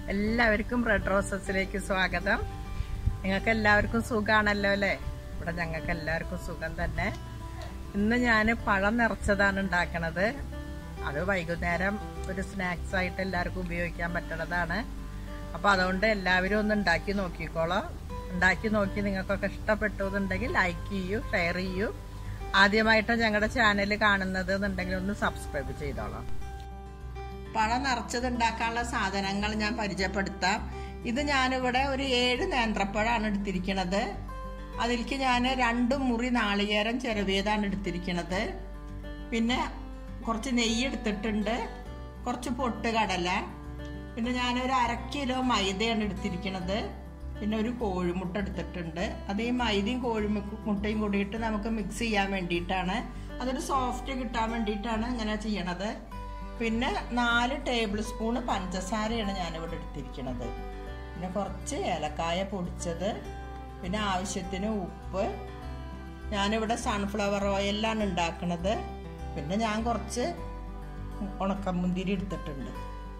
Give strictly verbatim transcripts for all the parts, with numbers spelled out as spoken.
എല്ലാവർക്കും റെഡ് റോസസിലേക്ക് സ്വാഗതം. നിങ്ങൾക്ക് എല്ലാവർക്കും സുഖാണല്ലോ അല്ലേ? ഇവിടെ ഞങ്ങൾക്ക് എല്ലാവർക്കും സുഖം തന്നെ. ഇന്ന് ഞാൻ പഴം നിറച്ചതാണ് ഉണ്ടാക്കണത്. അത് വൈകുന്നേരം ഒരു സ്നാക്സ് ആയിട്ട് എല്ലാവർക്കും ഉപയോഗിക്കാൻ പറ്റുന്നതാണ്. അപ്പോൾ അതുകൊണ്ട് എല്ലാവരും ഒന്ന് ഉണ്ടാക്കി നോക്കിക്കോളാം. ഉണ്ടാക്കി നോക്കി നിങ്ങൾക്കൊക്കെ ഇഷ്ടപ്പെട്ടു എന്നുണ്ടെങ്കിൽ ലൈക്ക് ചെയ്യൂ, ഷെയർ ചെയ്യൂ. ആദ്യമായിട്ട് ഞങ്ങളുടെ ചാനൽ കാണുന്നത് എന്നുണ്ടെങ്കിൽ ഒന്ന് സബ്സ്ക്രൈബ് ചെയ്തോളാം. പഴം നിറച്ചത് ഉണ്ടാക്കാനുള്ള സാധനങ്ങൾ ഞാൻ പരിചയപ്പെടുത്താം. ഇത് ഞാനിവിടെ ഒരു ഏഴ് നേന്ത്രപ്പഴമാണ് എടുത്തിരിക്കുന്നത്. അതിലേക്ക് ഞാൻ രണ്ട് മുറി നാളികേരം ചിരവിയതാണ് എടുത്തിരിക്കുന്നത്. പിന്നെ കുറച്ച് നെയ്യ് എടുത്തിട്ടുണ്ട്, കുറച്ച് പൊട്ടുകടല, പിന്നെ ഞാനൊരു അര കിലോ മൈദയാണ് എടുത്തിരിക്കുന്നത്. പിന്നെ ഒരു കോഴിമുട്ട എടുത്തിട്ടുണ്ട്. അത് ഈ മൈദയും കോഴിമുട്ടയും കൂടിയിട്ട് നമുക്ക് മിക്സ് ചെയ്യാൻ വേണ്ടിയിട്ടാണ്. അതൊരു സോഫ്റ്റ് കിട്ടാൻ വേണ്ടിയിട്ടാണ് ഇങ്ങനെ ചെയ്യണത്. പിന്നെ നാല് ടേബിൾ സ്പൂണ് പഞ്ചസാരയാണ് ഞാനിവിടെ എടുത്തിരിക്കുന്നത്. പിന്നെ കുറച്ച് ഏലക്കായ പൊടിച്ചത്, പിന്നെ ആവശ്യത്തിന് ഉപ്പ്. ഞാനിവിടെ സൺഫ്ലവർ ഓയിലാണ് ഉണ്ടാക്കുന്നത്. പിന്നെ ഞാൻ കുറച്ച് ഉണക്കമുന്തിരി എടുത്തിട്ടുണ്ട്.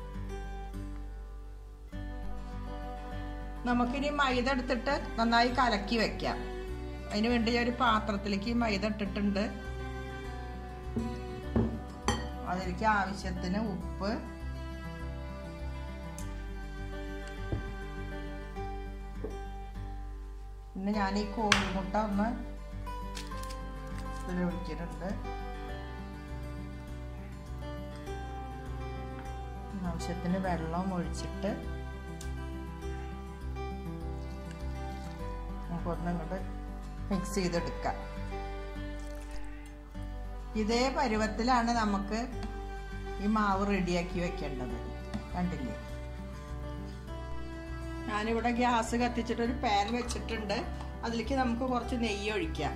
നമുക്കിനി മൈദ എടുത്തിട്ട് നന്നായി കലക്കി വെക്കാം. അതിന് വേണ്ടി ഒരു പാത്രത്തിലേക്ക് മൈദ ഇട്ടിട്ടുണ്ട്. അതിലേക്ക് ആവശ്യത്തിന് ഉപ്പ്, പിന്നെ ഞാൻ ഈ കോഴിമുട്ട ഒന്ന് ഇതിൽ ഒഴിച്ചിട്ടുണ്ട്. ആവശ്യത്തിന് വെള്ളം ഒഴിച്ചിട്ട് നമുക്കൊന്നും ഇങ്ങോട്ട് മിക്സ് ചെയ്തെടുക്കാം. ഇതേ പരുവത്തിലാണ് നമുക്ക് ഈ മാവ് റെഡിയാക്കി വെക്കേണ്ടത്. കണ്ടില്ലേ? ഞാനിവിടെ ഗ്യാസ് കത്തിച്ചിട്ട് ഒരു പാൻ വെച്ചിട്ടുണ്ട്. അതിലേക്ക് നമുക്ക് കുറച്ച് നെയ്യ് ഒഴിക്കാം.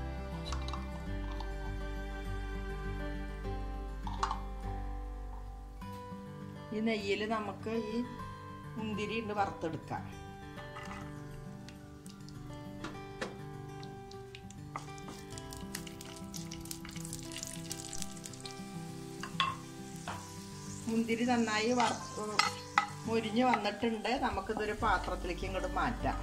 ഈ നെയ്യിൽ നമുക്ക് ഈ മുന്തിരി ഉണ്ട് വറുത്തെടുക്കാം. മുന്തിരി നന്നായി വറുത്ത് മുരിഞ്ഞ് വന്നിട്ടുണ്ട്. നമുക്കിതൊരു പാത്രത്തിലേക്ക് ഇങ്ങോട്ട് മാറ്റാം.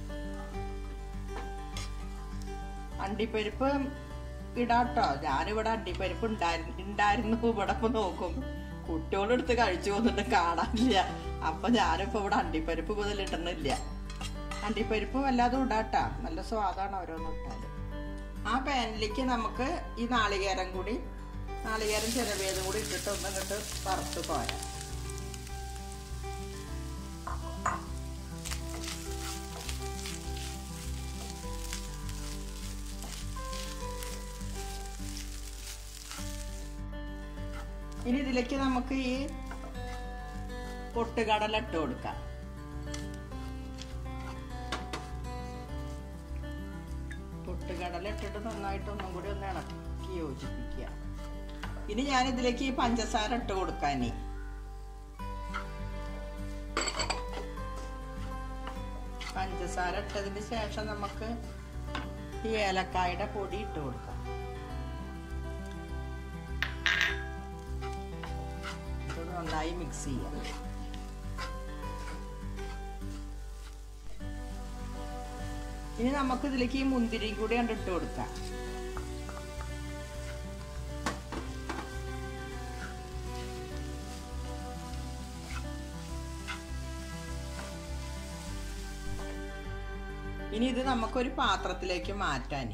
അണ്ടിപ്പരിപ്പ് ഇടാട്ടോ. ഞാനിവിടെ അണ്ടിപ്പരിപ്പ് ഉണ്ടായിരുന്നു ഉണ്ടായിരുന്നു ഇവിടെ ഇപ്പൊ നോക്കും കുട്ടികളെടുത്ത് കഴിച്ചു പോന്നിട്ട് കാണാനില്ല. അപ്പൊ ഞാനിപ്പോ ഇവിടെ അണ്ടിപ്പരിപ്പ് മുതൽ ഇടണില്ല. അണ്ടിപ്പരിപ്പും എല്ലാതും ഇടാട്ടാ, നല്ല സ്വാദാണ് ഓരോന്നും ഇട്ടാല്. ആ പാനിലേക്ക് നമുക്ക് ഈ നാളികേരം കൂടി നാളികേരം ചിരവിയതും കൂടി ഇട്ടിട്ട് ഒന്നിട്ട് വറുത്ത് പോരാം. ഇനി ഇതിലേക്ക് നമുക്ക് ഈ പൊട്ടുകടല ഇട്ട് കൊടുക്കാം. പൊട്ടുകടല ഇട്ടിട്ട് നന്നായിട്ട് ഒന്നും കൂടി ഒന്ന് ഇളക്കി യോജിപ്പിക്കുക. ഇനി ഞാൻ ഇതിലേക്ക് ഈ പഞ്ചസാര ഇട്ട് കൊടുക്കാൻ. പഞ്ചസാര ഇട്ടതിന് ശേഷം നമുക്ക് ഈ ഏലക്കായുടെ പൊടി ഇട്ട് കൊടുക്കാം. ഇത് നന്നായി മിക്സ് ചെയ്യാം. ഇനി നമുക്ക് ഇതിലേക്ക് ഈ മുന്തിരിയും കൂടി കണ്ടിട്ട് കൊടുക്കാം. ഇനി ഇത് നമുക്കൊരു പാത്രത്തിലേക്ക് മാറ്റാൻ.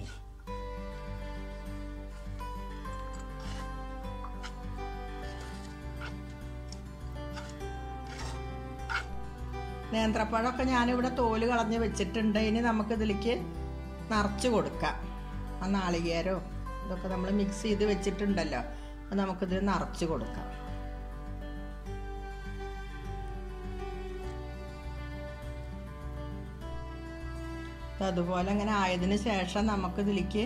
നേന്ത്രപ്പഴമൊക്കെ ഞാനിവിടെ തോല് കളഞ്ഞ് വെച്ചിട്ടുണ്ട്. ഇനി നമുക്ക് ഇതിലേക്ക് നിറച്ച് കൊടുക്കാം. ആ നാളികേരോ ഇതൊക്കെ നമ്മൾ മിക്സ് ചെയ്ത് വെച്ചിട്ടുണ്ടല്ലോ, അത് നമുക്കിതിൽ നിറച്ച് കൊടുക്കാം. അതുപോലെ അങ്ങനെ ആയതിന് ശേഷം നമുക്ക് ഇതിലേക്ക്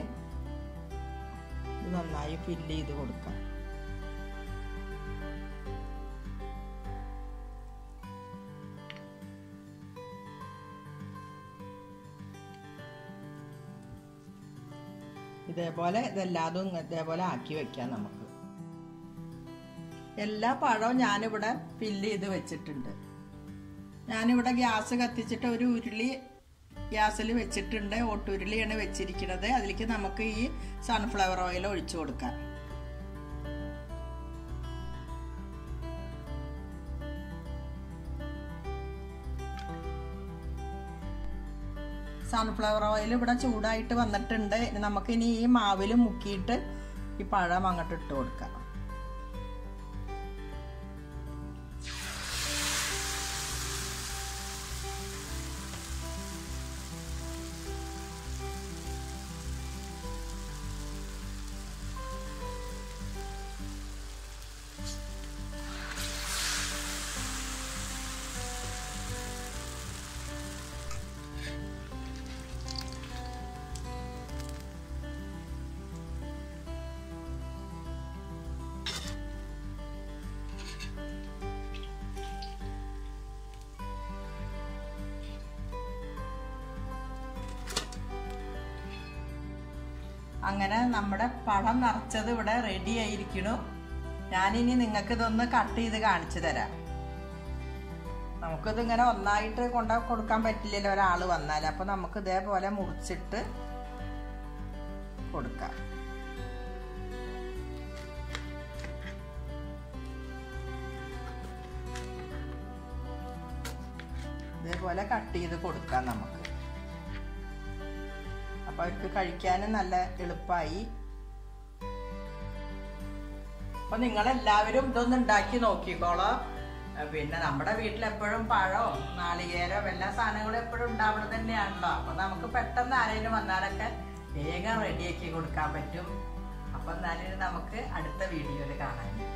നന്നായി ഫില്ല് ചെയ്ത് കൊടുക്കാം. ഇതേപോലെ ഇതെല്ലാതും ഇതേപോലെ ആക്കി വെക്കാം. നമുക്ക് എല്ലാ പഴവും ഞാനിവിടെ ഫില്ല് ചെയ്ത് വെച്ചിട്ടുണ്ട്. ഞാനിവിടെ ഗ്യാസ് കത്തിച്ചിട്ട് ഒരു ഉരുളി ഗ്യാസിൽ വെച്ചിട്ടുണ്ട്. ഓട്ടുരുളിയാണ് വെച്ചിരിക്കുന്നത്. അതിലേക്ക് നമുക്ക് ഈ സൺഫ്ലവർ ഓയിൽ ഒഴിച്ചു കൊടുക്കാം. സൺഫ്ലവർ ഓയിൽ ഇവിടെ ചൂടായിട്ട് വന്നിട്ടുണ്ട്. നമുക്കിനി ഈ മാവിൽ മുക്കിയിട്ട് ഈ പഴം അങ്ങോട്ട് ഇട്ട് കൊടുക്കാം. അങ്ങനെ നമ്മുടെ പഴം നിറച്ചത് ഇവിടെ റെഡി ആയിരിക്കണു. ഞാനിനി നിങ്ങൾക്ക് ഇതൊന്ന് കട്ട് ചെയ്ത് കാണിച്ചു തരാം. നമുക്കിത് ഇങ്ങനെ ഒന്നായിട്ട് കൊണ്ട കൊടുക്കാൻ പറ്റില്ലല്ലോ ഒരാൾ വന്നാൽ. അപ്പൊ നമുക്ക് ഇതേപോലെ മുറിച്ചിട്ട് കൊടുക്കാം. ഇതേപോലെ കട്ട് ചെയ്ത് കൊടുക്കാം നമുക്ക്. അപ്പൊ അവർക്ക് കഴിക്കാനും നല്ല എളുപ്പമായി. അപ്പൊ നിങ്ങളെല്ലാവരും ഇതൊന്ന് ഉണ്ടാക്കി നോക്കിക്കോളോ. പിന്നെ നമ്മുടെ വീട്ടിൽ എപ്പോഴും പഴവും നാളികേരവും എല്ലാ സാധനങ്ങളും എപ്പോഴും ഉണ്ടാവുന്നത് തന്നെയാണല്ലോ. അപ്പൊ നമുക്ക് പെട്ടെന്ന് ആരെങ്കിലും വന്നാലൊക്കെ വേഗം റെഡിയാക്കി കൊടുക്കാൻ പറ്റും. അപ്പൊ എന്നാലും നമുക്ക് അടുത്ത വീഡിയോയിൽ കാണാം.